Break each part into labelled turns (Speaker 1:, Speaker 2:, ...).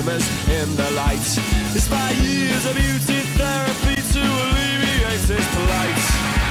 Speaker 1: shimmers in the light. It's 5 years of beauty therapy to alleviate this plight.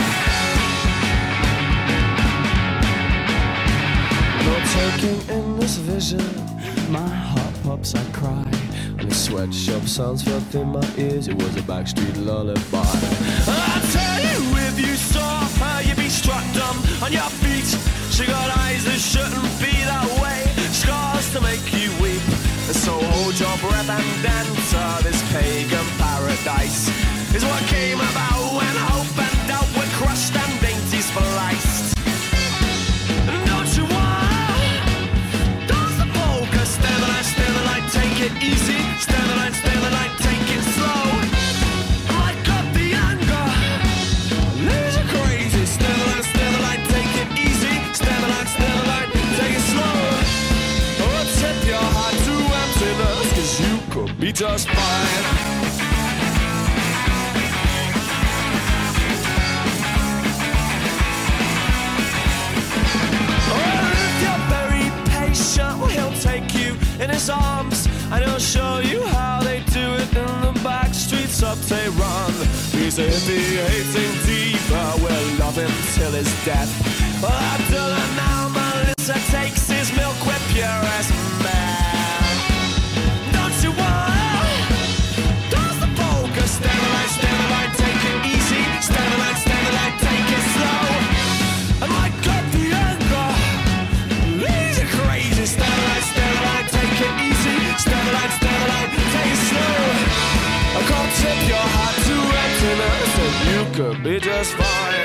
Speaker 1: No taking in this vision, my heart pops, I cry. When the sweatshop sounds felt in my ears, it was a backstreet lullaby. I tell you, if you saw her, you'd be struck dumb on your feet. She got eyes that shouldn't be that way, scars to make you weep. And so hold your breath and enter this pagan paradise. Is what came about when hope and doubt were crushed and dainty spliced. Don't you want? Dance the polka, stand the line, take it easy. Stand the line, take it slow. Like up the anger, leaves you crazy. Stand the line, take it easy. Stand the line, take it slow. Or tip your heart to emptiness, 'cause you could be just fine. Well, he'll take you in his arms and he'll show you how they do it in the back streets of Tehran. He's a hippie-hating diva, we'll love him till his death. Well, Abdullah now, Melissa takes his milk with pure as man. Don't you want? Dance the polka, stand the line, take it easy. Stand the line, take it slow. And my God, the anger leaves you crazy. Stand the line, take it easy. Stand the line, take it slow. I can't tip your heart to emptiness, and you could be just fine.